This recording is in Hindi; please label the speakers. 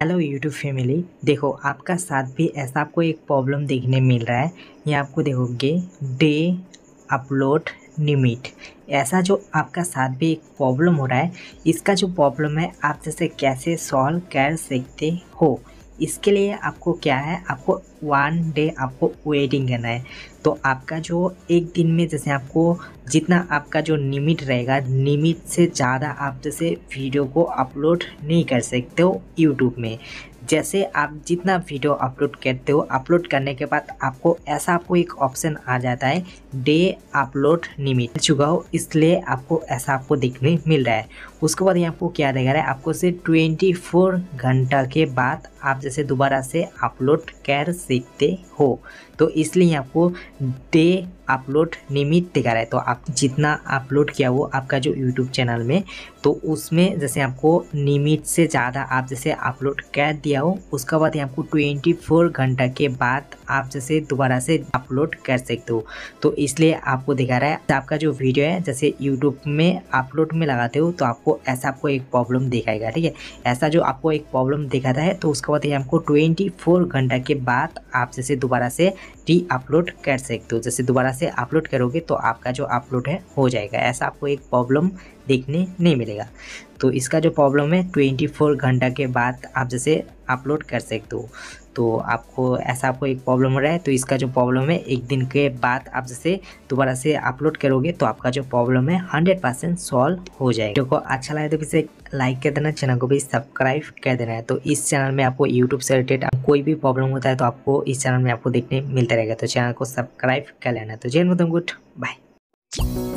Speaker 1: Hello YouTube family. देखो आपका साथ भी ऐसा आपको एक प्रॉब्लम देखने मिल रहा है। ये आपको देखोगे डे अपलोड लिमिट, ऐसा जो आपका साथ भी एक प्रॉब्लम हो रहा है। इसका जो प्रॉब्लम है आप जैसे कैसे सॉल्व कर सकते हो, इसके लिए आपको क्या है, आपको 1 डे आपको वेटिंग करना है। तो आपका जो एक दिन में जैसे आपको जितना आपका जो लिमिट रहेगा, लिमिट से ज़्यादा आप जैसे वीडियो को अपलोड नहीं कर सकते हो यूट्यूब में। जैसे आप जितना वीडियो अपलोड करते हो, अपलोड करने के बाद आपको एक ऑप्शन आ जाता है डे अपलोड लिमिट चुका हो, इसलिए आपको देखने मिल रहा है। उसके बाद यहाँ आपको क्या दिखा रहा है, आपको से 24 घंटा के बाद आप जैसे दोबारा से अपलोड कर सकते हो। तो इसलिए आपको डे अपलोड लिमिट दिखा रहा है। तो आप जितना अपलोड किया वो आपका जो यूट्यूब चैनल में, तो उसमें जैसे आपको लिमिट से ज़्यादा आप जैसे अपलोड कर दिया हो, उसके बाद आपको 24 घंटा के बाद आप जैसे दोबारा से अपलोड कर सकते हो। तो इसलिए आपको दिखा रहा है आपका जो वीडियो है जैसे यूट्यूब में अपलोड में लगाते हो तो आपको एक प्रॉब्लम दिखाएगा। ठीक है, ऐसा जो आपको एक प्रॉब्लम दिखाता है तो उसके बाद आपको 24 घंटा के बाद आप जैसे दोबारा से री अपलोड कर सकते हो। जैसे दोबारा से अपलोड करोगे तो आपका जो अपलोड है हो जाएगा। ऐसा आपको एक प्रॉब्लम देखने नहीं मिलेगा। तो इसका जो प्रॉब्लम है 24 घंटा के बाद आप जैसे अपलोड कर सकते हो। तो आपको एक प्रॉब्लम हो रहा है, तो इसका जो प्रॉब्लम है एक दिन के बाद आप जैसे दोबारा से अपलोड करोगे तो आपका जो प्रॉब्लम है 100% सॉल्व हो जाएगा। वीडियो को अच्छा लगे तो किसी लाइक कर देना, चैनल को भी सब्सक्राइब कर देना है। तो इस चैनल में आपको यूट्यूब से रिलेटेड कोई भी प्रॉब्लम होता है तो आपको इस चैनल में आपको देखने मिलता रहेगा। तो चैनल को सब्सक्राइब कर लेना। तो जय हिंद, गुड बाय।